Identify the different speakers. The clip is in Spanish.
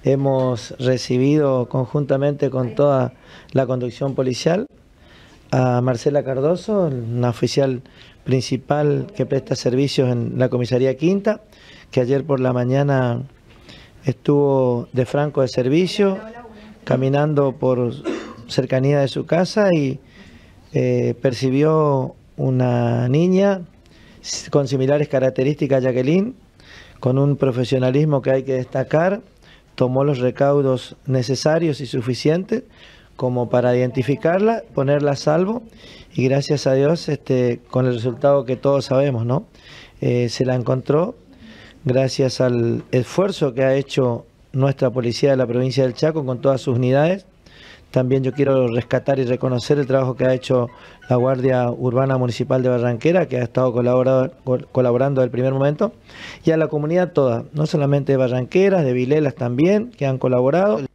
Speaker 1: Hemos recibido conjuntamente con toda la conducción policial a Marcela Cardoso, una oficial principal que presta servicios en la comisaría Quinta, que ayer por la mañana estuvo de franco de servicio, caminando por cercanía de su casa y percibió una niña con similares características a Jacqueline, con un profesionalismo que hay que destacar, tomó los recaudos necesarios y suficientes como para identificarla, ponerla a salvo y gracias a Dios con el resultado que todos sabemos, ¿no? Se la encontró gracias al esfuerzo que ha hecho nuestra policía de la provincia del Chaco con todas sus unidades. También yo quiero rescatar y reconocer el trabajo que ha hecho la Guardia Urbana Municipal de Barranquera, que ha estado colaborando desde el primer momento, y a la comunidad toda, no solamente de Barranqueras, de Vilelas también, que han colaborado.